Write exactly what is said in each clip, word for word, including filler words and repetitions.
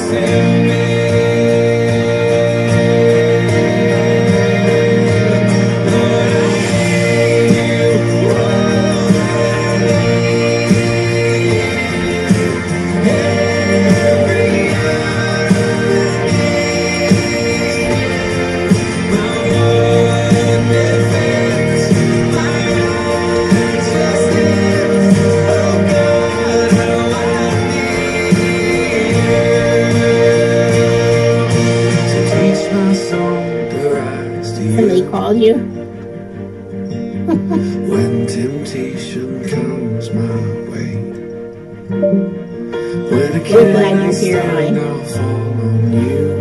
You. When temptation comes my way, when I we're glad you're here, Ryan. I'll fall on you.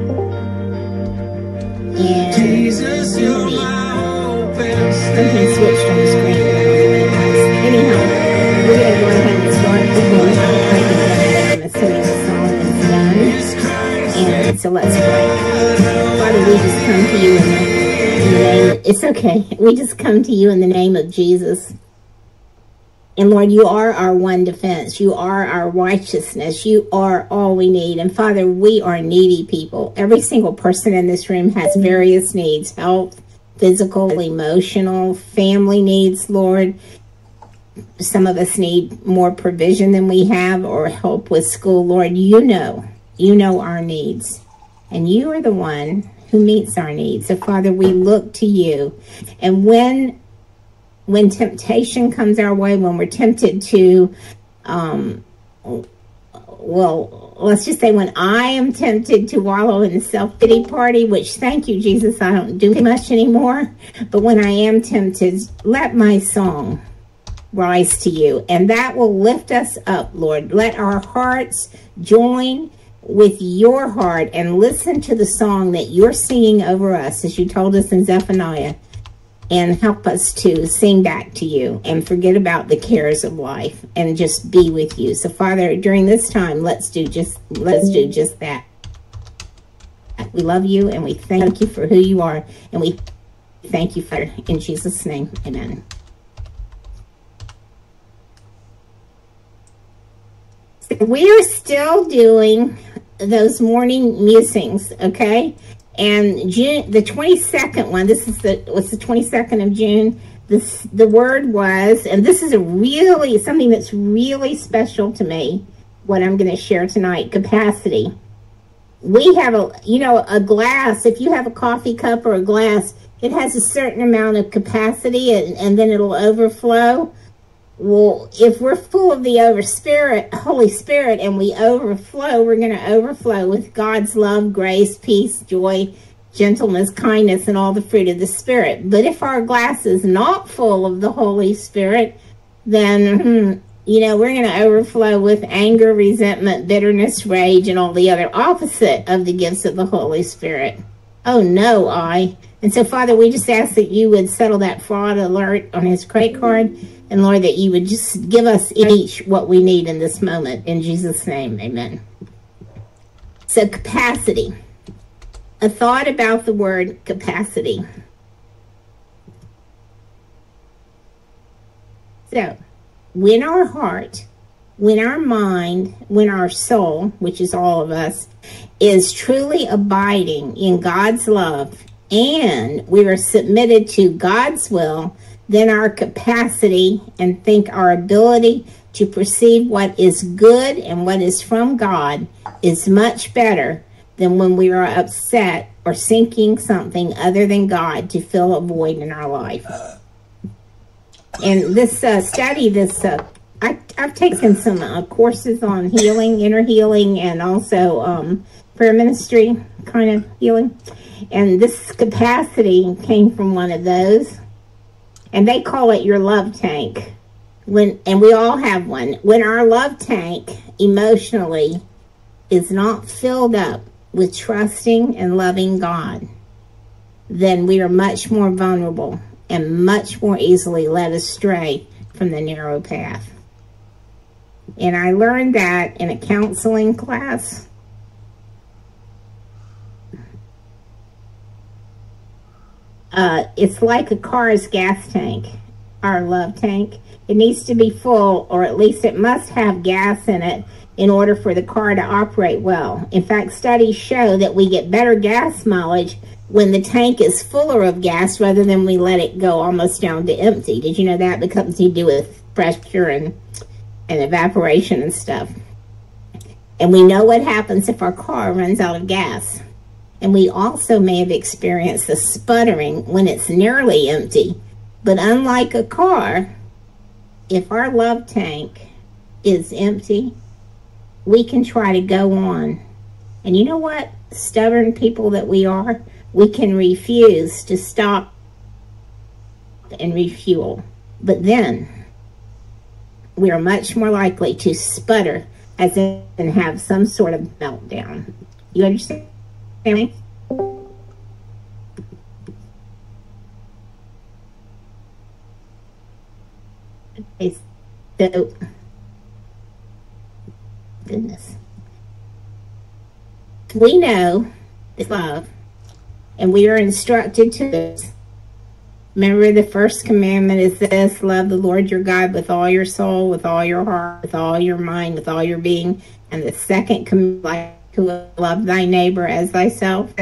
And Jesus, you're my hope and something switched on the screen. Anyhow, we're going to go ahead and start. We're going to I'm assuming the song is done. And so let's pray. Father, we just come to you in the In the name, it's okay. We just come to you in the name of Jesus. And Lord, you are our one defense. You are our righteousness. You are all we need. And Father, we are needy people. Every single person in this room has various needs: health, physical, emotional, family needs, Lord. Some of us need more provision than we have, or help with school. Lord, you know, you know our needs. And you are the one who meets our needs. So Father, we look to you. And when when temptation comes our way, when we're tempted to, um, well, let's just say when I am tempted to wallow in the self-pity party, which, thank you, Jesus, I don't do much anymore. But when I am tempted, let my song rise to you. And that will lift us up, Lord. Let our hearts join with your heart and listen to the song that you're singing over us, as you told us in Zephaniah, and help us to sing back to you and forget about the cares of life and just be with you. So Father, during this time, let's do just let's do just that. We love you and we thank you for who you are, and we thank you, Father, in Jesus' name. Amen. We're still doing those morning musings, okay? And June, the twenty-second one, this is the, what's the twenty-second of June? This, the word was, and this is a really, something that's really special to me, what I'm going to share tonight, capacity. We have a, you know, a glass, if you have a coffee cup or a glass, it has a certain amount of capacity, and, and then it'll overflow. Well, if we're full of the over Spirit, Holy Spirit, and we overflow, we're going to overflow with God's love, grace, peace, joy, gentleness, kindness, and all the fruit of the Spirit. But if our glass is not full of the Holy Spirit, then, hmm, you know, we're going to overflow with anger, resentment, bitterness, rage, and all the other opposite of the gifts of the Holy Spirit. Oh, no, I. And so, Father, we just ask that you would settle that fraud alert on his credit card. And Lord, that you would just give us each what we need in this moment. In Jesus' name, amen. So capacity. A thought about the word capacity. So, when our heart, when our mind, when our soul, which is all of us, is truly abiding in God's love, and we are submitted to God's will, then our capacity and think our ability to perceive what is good and what is from God is much better than when we are upset or seeking something other than God to fill a void in our life. And this uh, study, this uh, I, I've taken some uh, courses on healing, inner healing, and also um, prayer ministry kind of healing. And this capacity came from one of those. And they call it your love tank. When, and we all have one. When our love tank emotionally is not filled up with trusting and loving God, then we are much more vulnerable and much more easily led astray from the narrow path. And I learned that in a counseling class. Uh, it's like a car's gas tank, our love tank. It needs to be full, or at least it must have gas in it in order for the car to operate well. In fact, studies show that we get better gas mileage when the tank is fuller of gas rather than we let it go almost down to empty. Did you know that? Because you do with pressure and, and evaporation and stuff. And we know what happens if our car runs out of gas. And we also may have experienced the sputtering when it's nearly empty. But unlike a car, if our love tank is empty, we can try to go on. And you know what? Stubborn people that we are, we can refuse to stop and refuel. But then we are much more likely to sputter as in and have some sort of meltdown. You understand me? Okay, so goodness. We know this love, and we are instructed to this. Remember, the first commandment is this: love the Lord your God with all your soul, with all your heart, with all your mind, with all your being. And the second commandment, like to love thy neighbor as thyself.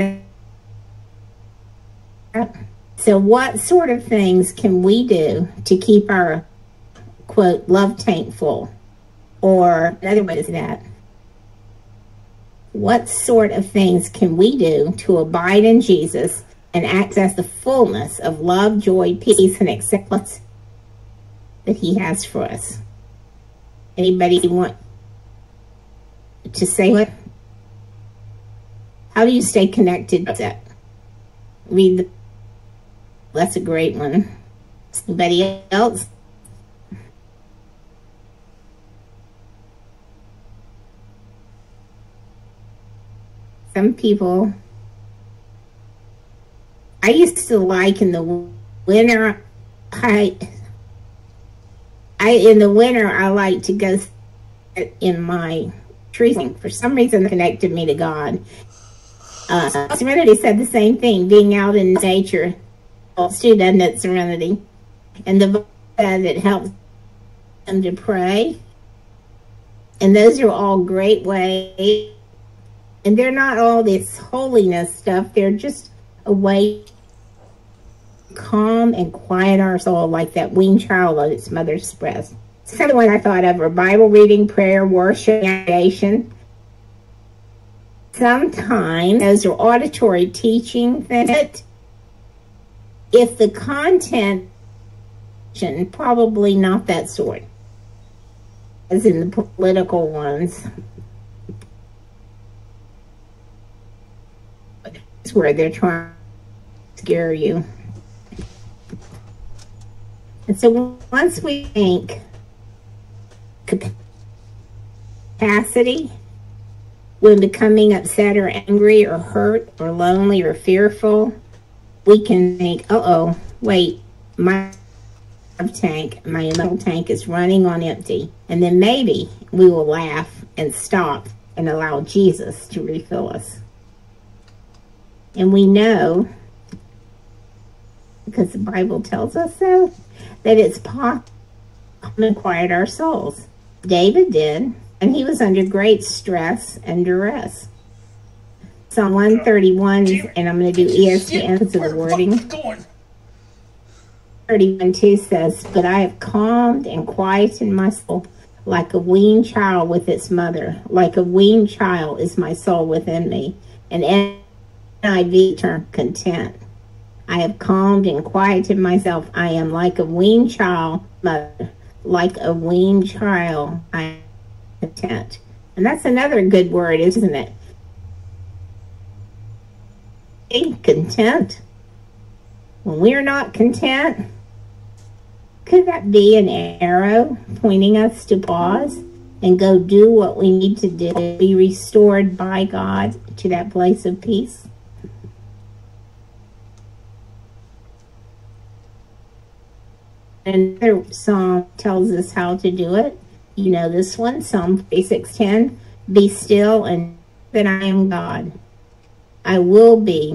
So what sort of things can we do to keep our, quote, love tank full? Or another way to say that, what sort of things can we do to abide in Jesus and access the fullness of love, joy, peace, and acceptance that he has for us? Anybody want to say what? How do you stay connected to that? Read the, that's a great one. Anybody else? Some people, I used to like in the winter, I, I in the winter, I like to go in my tree. For some reason, it connected me to God. Uh, Serenity said the same thing, being out in nature. Stu doesn't it, Serenity? And the said it helps them to pray. And those are all great ways. And they're not all this holiness stuff. They're just a way to calm and quiet our soul, like that weaned child on its mother's breast. Some of the ones I thought of were Bible reading, prayer, worship, meditation. Sometimes those are auditory teaching things. If the content, probably not that sort, as in the political ones. It's where they're trying to scare you. And so once we think capacity, when becoming upset or angry or hurt or lonely or fearful, we can think, uh-oh, wait, my love tank, my little tank is running on empty. And then maybe we will laugh and stop and allow Jesus to refill us. And we know, because the Bible tells us so, that it's possible to quiet our souls. David did, and he was under great stress and duress. Psalm one thirty-one, and I'm going to do E S V N because of the wording. thirty-one two says, but I have calmed and quieted my soul like a weaned child with its mother. Like a weaned child is my soul within me. And N I V term content. I have calmed and quieted myself. I am like a weaned child, mother. Like a weaned child, I am content. And that's another good word, isn't it? Content. When we're not content, could that be an arrow pointing us to pause and go do what we need to do, be restored by God to that place of peace? Another psalm tells us how to do it. You know this one, Psalm forty-six ten. Be still and that I am God. I will be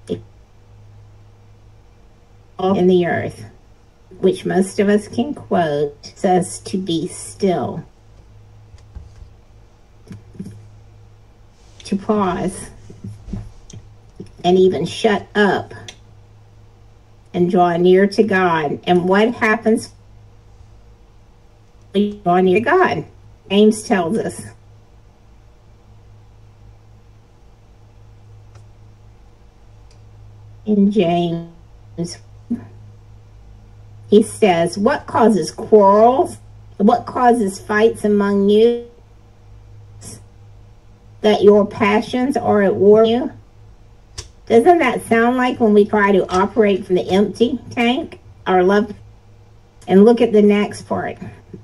in the earth, which most of us can quote, says to be still. to pause and even shut up and draw near to God. And what happens when you draw near to God? James tells us. In James, he says, what causes quarrels? What causes fights among you? That your passions are at war with you? Doesn't that sound like when we try to operate from the empty tank? Our love. And look at the next part.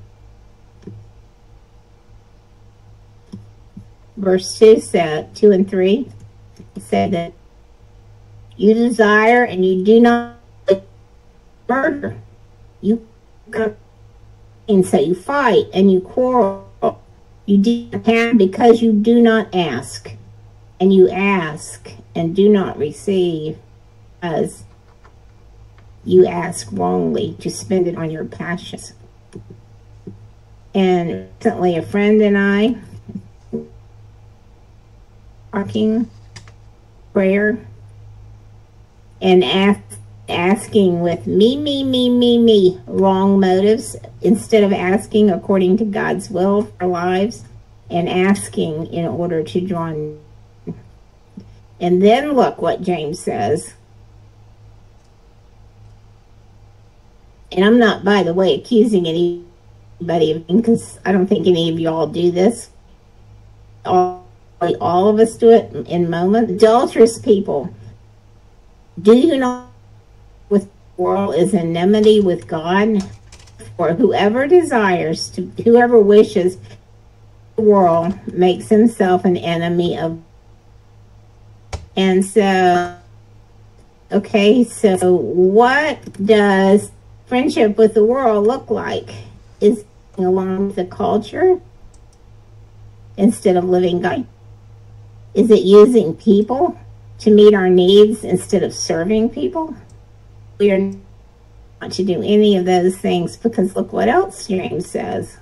Verse two said, two and three said that you desire and you do not murder. You and so you fight and you quarrel. You do not have because you do not ask. And you ask and do not receive as you ask wrongly to spend it on your passions. And recently a friend and I talking prayer and ask, asking with me, me, me, me, me, wrong motives, instead of asking according to God's will for our lives, and asking in order to draw near. And then look what James says. And I'm not, by the way, accusing anybody of, because I don't think any of y'all do this. All, all of us do it in moments. Adulterous people, do you know with the world is enmity with God? For whoever desires to, whoever wishes the world makes himself an enemy of. And so, okay, so what does friendship with the world look like? Is it along with the culture instead of living God? Is it using people to meet our needs instead of serving people? We are not to do any of those things, because look what else James says.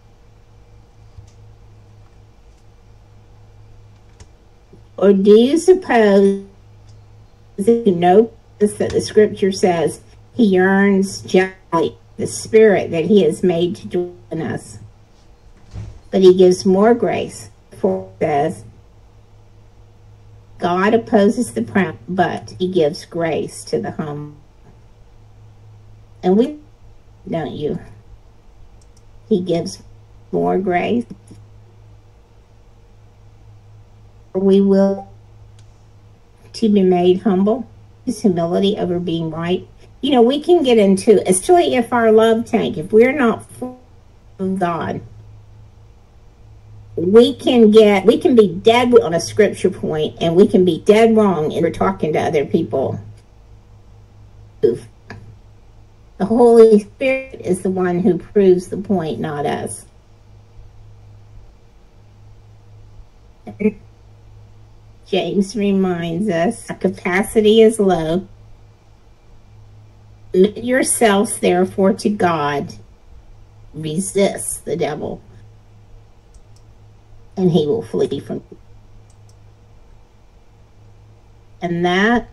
Or do you suppose that you know that the scripture says he yearns justly the spirit that he has made to dwell in us, but he gives more grace? For it says, God opposes the proud, but he gives grace to the humble. And we, don't you? He gives more grace. We will to be made humble, his humility over being right. You know, we can get into, especially if our love tank, if we're not full of God, we can get, we can be dead on a scripture point, and we can be dead wrong and we're talking to other people. The Holy Spirit is the one who proves the point, not us. James reminds us our capacity is low. Submit yourselves, therefore, to God. Resist the devil, and he will flee from you. And that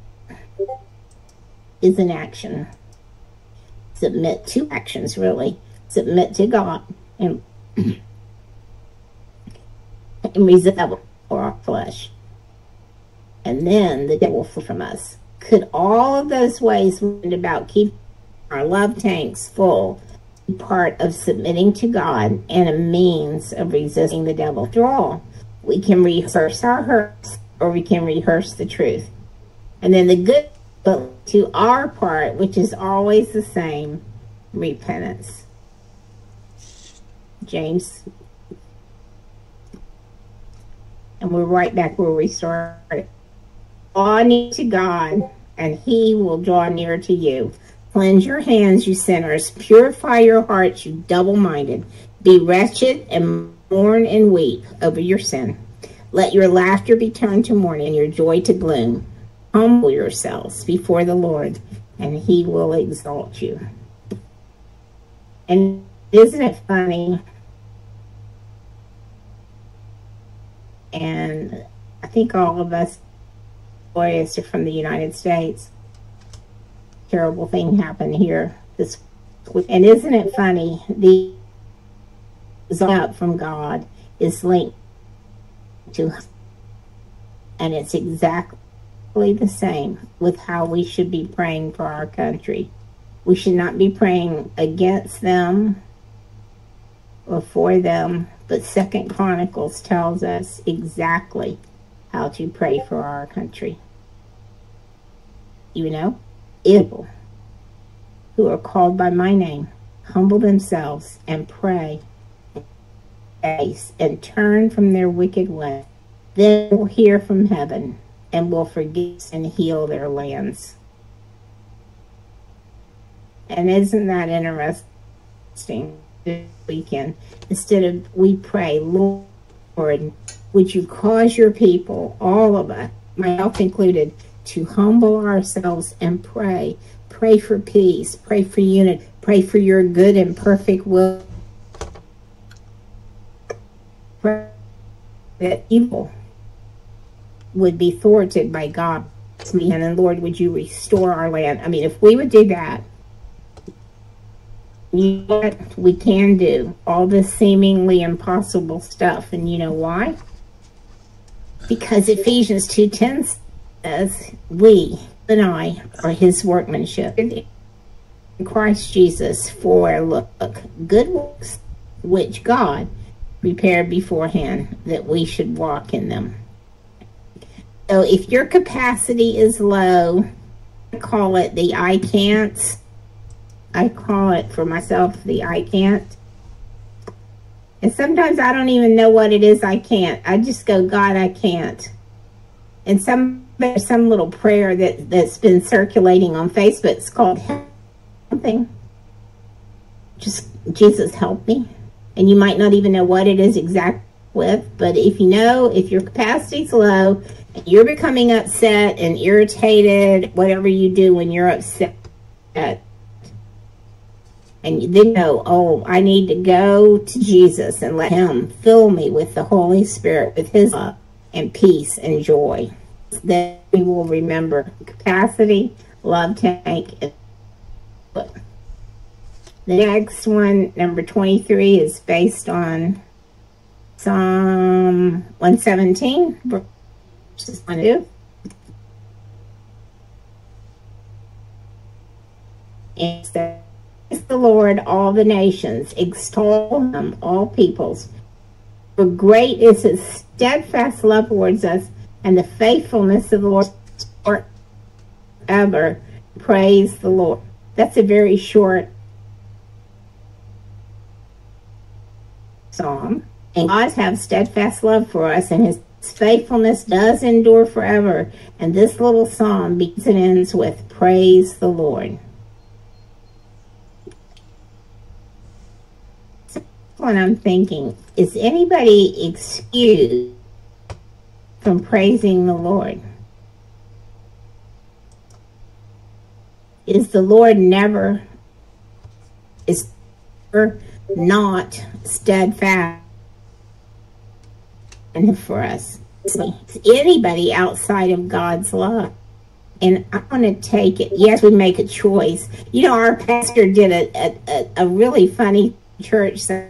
is an action. Submit to actions, really. Submit to God and, and resist the devil or our flesh. And then the devil will flee from us. Could all of those ways about keeping our love tanks full be part of submitting to God and a means of resisting the devil? After all, we can rehearse our hurts, or we can rehearse the truth. And then the good, but to our part, which is always the same, repentance. James. And we're right back where we started. Draw near to God, and he will draw near to you. Cleanse your hands, you sinners. Purify your hearts, you double-minded. Be wretched and mourn and weep over your sin. Let your laughter be turned to mourning and your joy to gloom. Humble yourselves before the Lord, and he will exalt you. And isn't it funny? And I think all of us lawyers are from the United States. Terrible thing happened here this week. And isn't it funny? The up from God is linked to, and it's exactly the same with how we should be praying for our country. We should not be praying against them or for them, but Second Chronicles tells us exactly how to pray for our country. You know, evil who are called by my name humble themselves and pray and turn from their wicked way, then we'll hear from heaven and will forgive and heal their lands. And isn't that interesting? This weekend, instead of we pray, Lord, would you cause your people, all of us, myself included, to humble ourselves and pray. Pray for peace, pray for unity, pray for your good and perfect will. Pray that evil would be thwarted by God. And Lord, would you restore our land? I mean, if we would do that, you know what we can do? All this seemingly impossible stuff. And you know why? Because Ephesians two ten says, we and I are his workmanship in Christ Jesus for, look, good works, which God prepared beforehand that we should walk in them. So if your capacity is low, I call it the I can't. I call it for myself the I can't. And sometimes I don't even know what it is I can't. I just go, God, I can't. And some there's some little prayer that, that's been circulating on Facebook. It's called something. Just, Jesus, help me. And you might not even know what it is exactly with. But if you know, if your capacity's low, and you're becoming upset and irritated, whatever you do when you're upset, and you then know, oh, I need to go to Jesus and let him fill me with the Holy Spirit, with his love and peace and joy. Then we will remember capacity, love tank. And the next one, number twenty-three, is based on Psalm one seventeen, verses one and two. And so, praise the Lord, all the nations, extol him, all peoples. For great is his steadfast love towards us, and the faithfulness of the Lord forever. Praise the Lord. That's a very short psalm. And God has steadfast love for us, and his faithfulness does endure forever. And this little psalm begins and ends with, praise the Lord. When I'm thinking, is anybody excused from praising the Lord? Is the Lord never, is never not steadfast for us? Is anybody outside of God's love? And I want to take it. Yes, we make a choice. You know, our pastor did a, a, a really funny church service.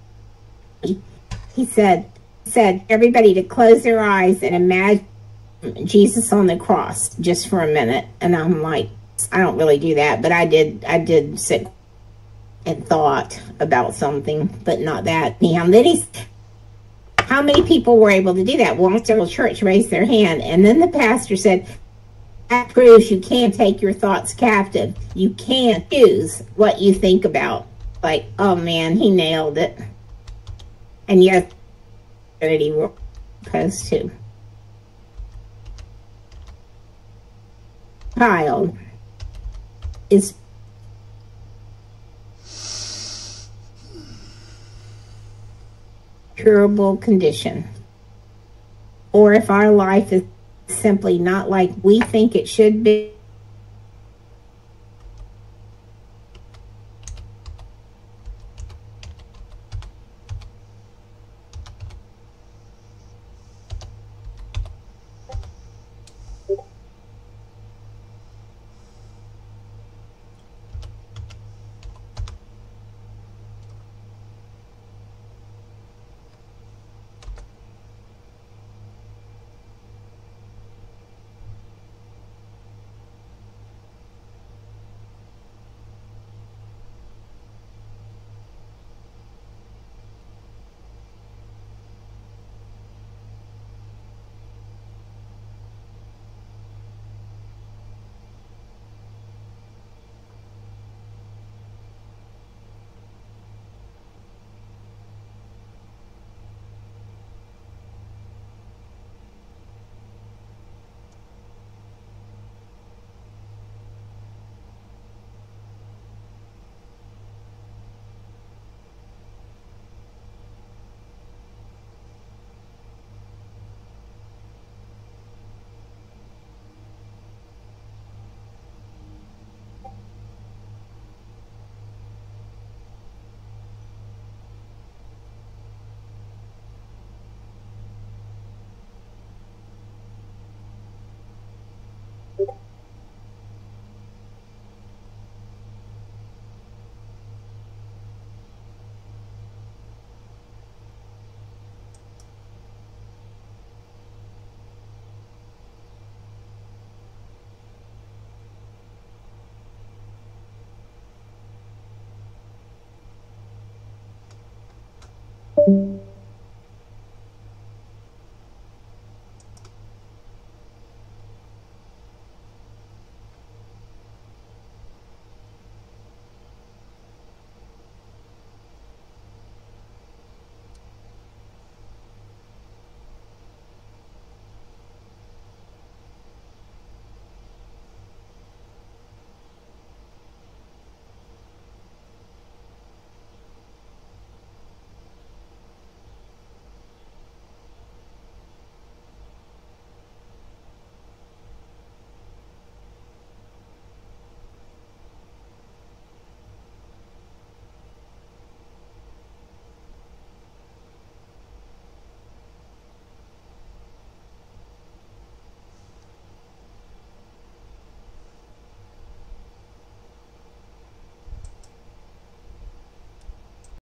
He said, said everybody to close their eyes and imagine Jesus on the cross just for a minute. And I'm like, I don't really do that, but I did. I did sit and thought about something, but not that. Anyhow, then he's, how many people were able to do that? Well, several church raised their hand, and then the pastor said, that proves you can't take your thoughts captive. You can't choose what you think about. Like, oh man, he nailed it. And yet, he were supposed to. Child is curable condition, or if our life is simply not like we think it should be,